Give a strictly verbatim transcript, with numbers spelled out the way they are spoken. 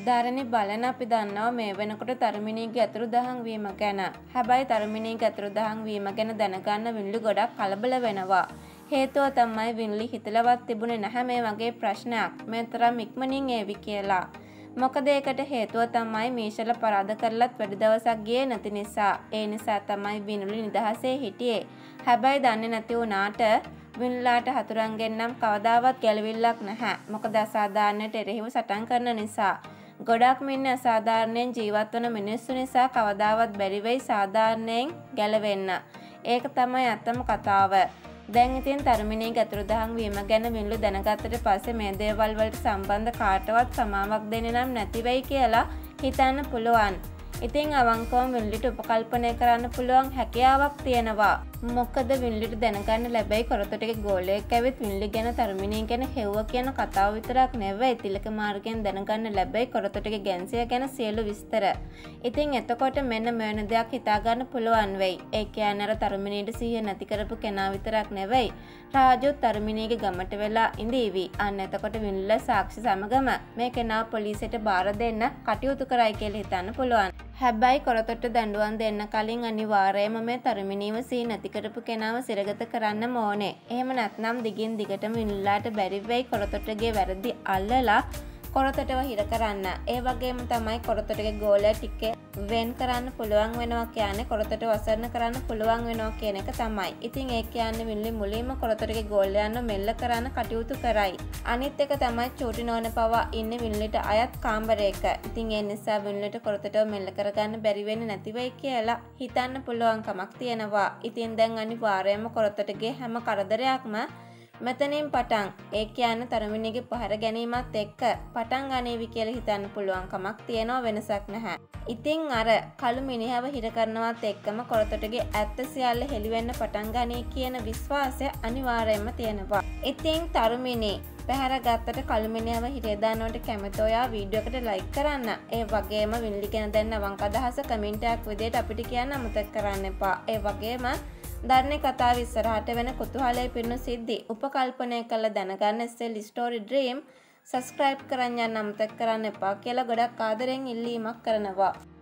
ධරණි බලන අපි දන්නවා මේ වෙනකොට තරුමිණීගේ අතුරුදහන් වීම ගැන. හැබැයි තරුමිණීගේ අතුරුදහන් වීම ගැන දැනගන්න වින්ලි ගොඩක් කලබල වෙනවා. හේතුව තමයි වින්ලි හිතලවත් තිබුණේ නැහැ මේ වගේ ප්‍රශ්නයක් මේ තරම් ඉක්මනින් ඒවි කියලා. මොකද ඒකට හේතුව තමයි මීෂල පරාද කරලත් වැඩි දවසක් ගියේ නැති නිසා. ඒ නිසා තමයි වින්ලි නිදහසේ හිටියේ. හැබැයි දන්නේ නැති වුණාට වින්ලාට හතුරන්ගෙන් නම් කවදාවත් ගැලවිල්ලක් නැහැ. මොකද අසාධාරණයට එරෙහිව සටන් කරන නිසා. ගොඩක් මිනිස්සු අසාධාරණයෙන් ජීවත් වන මිනිස්සු නිසා කවදාවත් බැරි වෙයි සාධාරණයෙන් ගැලවෙන්න. ඒක තමයි අත්තම කතාව. දැන් ඉතින් තරුමිණීගේ අතුරුදහන් වීම ගැන වින්ලු දැනගත්තට පස්සේ මේ දේවල් වලට සම්බන්ධ කාටවත් සමාවක් දෙන්නේ නම් නැති වෙයි කියලා හිතන්න පුළුවන්. ඉතින් අවංකවම වින්ලිට උපකල්පනය කරන්න පුළුවන් හැකියාවක් තියෙනවා. මොකද වින්ලිට දැනගන්න ලැබෙයි කොරතොටගේ ගෝලයෙක් ඇවිත් වින්ලි ගැන තරුමිණී ගැන හෙව්ව කියන කතාව විතරක් නෙවෙයි තිලක මාර්ගයෙන් දැනගන්න ලැබෙයි කොරතොටගේ ගැන්සිය ගැන සියලු විස්තර. ඉතින් එතකොට මෙන්න මෙවැනි දෙයක් හිතාගන්න පුළුවන් වෙයි. ඒ කියන්නේ අර තරුමිණීට සිහිය නැති කරපු කෙනා විතරක් නෙවෙයි රාජුත් තරුමිණීගේ ගමට වෙලා ඉඳීවි. අන්න එතකොට වින්ලිලා සාක්ෂි සමගම මේ කෙනා පොලිසියට බාර දෙන්න කටයුතු කරයි කියලා හිතන්න පුළුවන්. හැබැයි කොරතොට දඬුවම් දෙන්න කලින් අනිවාර්යයෙන්ම මේ තරුමිණීව සිහි නැති කරපු කෙනාව සිරගත කරන්න ඕනේ. එහෙම නැත්නම් දිගින් දිගටම වින්ලාට බැරි වෙයි කොරතොටගේ වැරදි අල්ලලා කොරතොටව හිර කරන්න. ඒ වගේම තමයි කොරතොටගේ ගෝලය ටිකේ වෙන් කරන්න පුළුවන් වෙනවා කියන්නේ කොරතොටව අසරණ කරන්න පුළුවන් වෙනවා කියන එක තමයි. ඉතින් ඒ කියන්නේ වින්ලි මුලින්ම කොරතොටගේ ගෝලයන්ව මෙල්ල කරන්න කටයුතු කරයි. අනිත් එක තමයි චූටි නෝන පවා ඉන්නේ වින්ලිට අයත් කාමරයක. ඉතින් ඒ නිසා වින්ලිට කොරතොටව මෙල්ල කරගන්න බැරි වෙන්නේ නැති වෙයි කියලා හිතන්න පුළුවන් කමක් තියෙනවා. ඉතින් දැන් අනිවාර්යයෙන්ම කොරතොටගේ හැම කරදරයක්ම මෙතනින් පටන් ඒ කියන්නේ තරුමිණීගේ පහර ගැනීමත් එක්ක පටන් ගනීවි කියලා හිතන්න පුළුවන් කමක් තියෙනවා වෙනසක් නැහැ. ඉතින් අර කළු මිනිහව හිර කරනවත් එක්කම කොරතොටගේ ඇත්ත සියල්ල හෙළිවෙන්න පටන් ගනී කියන විශ්වාසය අනිවාර්යයෙන්ම තියෙනවා. ඉතින් තරුමිණී පැහැර ගත්තට කළු මිනිහව හිරේ දානවට කැමති ඔයා වීඩියෝ එකට ලයික් කරන්න. ඒ වගේම වින්ලි ගැන දැන් අවංක අදහස කමෙන්ට් එකක් විදිහට අපිට කියන්න අමතක කරන්න එපා. ඒ වගේම ධර්ණි කතාව ඉස්සරහට වෙන කුතුහලයේ පිරුණු සිද්ධි උපකල්පනය කළ දැනගන්න එස්.එල් ස්ටෝරි ඩ්‍රීම් සබ්ස්ක්‍රයිබ් කරන්න යන්න අමතක කරන්න එපා කියලා ගොඩක් ආදරෙන් ඉල්ලීමක් කරනවා.